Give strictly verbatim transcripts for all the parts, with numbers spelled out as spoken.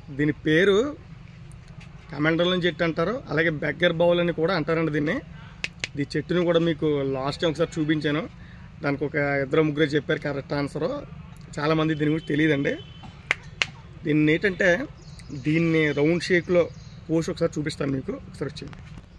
దీని పేరు కమండలం చెట్టు అంటారు, అలాగే బెగ్గర్ బౌల్ అని కూడా అంటారండి దీన్ని. ఈ చెట్టుని కూడా మీకు లాస్ట్ టైం ఒకసారి చూపించాను, దానికి ఒక ఇద్దరు ముగ్గురు చెప్పారు కరెక్ట్ ఆన్సరు. చాలామంది దీని గురించి తెలియదండి. దీన్ని ఏంటంటే దీన్ని రౌండ్ షేప్లో పోసి ఒకసారి చూపిస్తాను మీకు. ఒకసారి వచ్చింది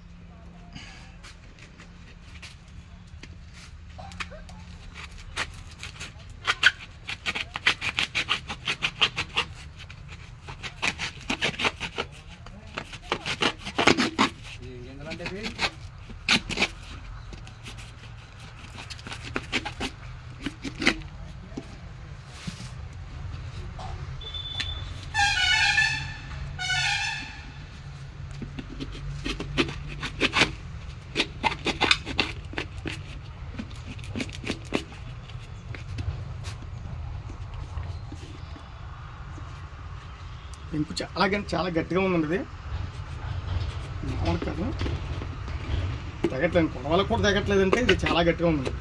ఇంకో చాలా చాలా గట్టిగా ఉందండి. ఇది మామూలు కాదు, తెగట్లేదు, కొడవలకు కూడా తెగట్లేదంటే ఇది చాలా గట్టిగా ఉంది.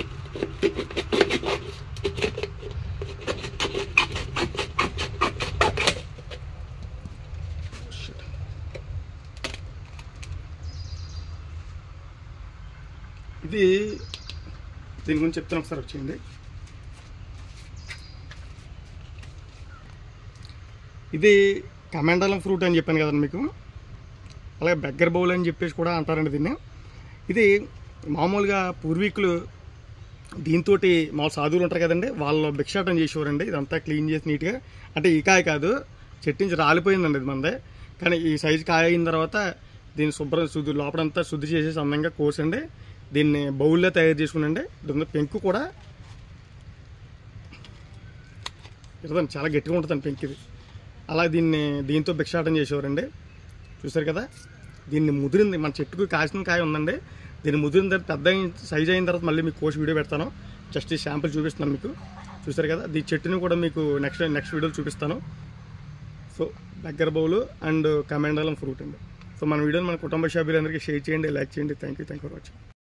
ఇది దీని గురించి చెప్తాను, ఒకసారి వచ్చింది. ఇది కమండలం ఫ్రూట్ అని చెప్పాను కదండి మీకు, అలాగే బెగ్గర్ బౌల్ అని చెప్పేసి కూడా అంటారండి దీన్ని. ఇది మామూలుగా పూర్వీకులు దీంతో మామూలు సాధువులు ఉంటారు కదండి, వాళ్ళు భిక్షాటం చేసేవారండి. ఇదంతా క్లీన్ చేసి నీట్గా, అంటే ఈ కాయ కాదు, చెట్టు నుంచి రాలిపోయిందండి ఇది మందే, కానీ ఈ సైజు కాయ అయిన తర్వాత దీన్ని శుభ్రం శుద్ధి లోపలంతా శుద్ధి చేసేసి అందంగా కోసండి దీన్ని బౌల్లో తయారు చేసుకునండి. దీని పెంకు కూడా ఇదండి చాలా గట్టిగా ఉంటుందండి పెంకు ఇది. అలా దీన్ని దీంతో భిక్షాటం చేసేవారండి. చూసారు కదా, దీన్ని ముదిరింది, మన చెట్టుకు కాసిన కాయ ఉందండి, దీన్ని ముదిరిన తర్వాత పెద్ద సైజ్ అయిన తర్వాత మళ్ళీ మీకు కోసి వీడియో పెడతాను. జస్ట్ ఈ శాంపుల్ చూపిస్తున్నాను మీకు. చూసారు కదా, ఈ చెట్టుని కూడా మీకు నెక్స్ట్ నెక్స్ట్ వీడియోలో చూపిస్తాను. సో బెగ్గర్ బౌల్ అండ్ కమండలం ఫ్రూట్ అండి. సో మన వీడియోని మన కుటుంబ సభ్యులందరికీ షేర్ చేయండి, లైక్ చేయండి. Thank you thank you for watching.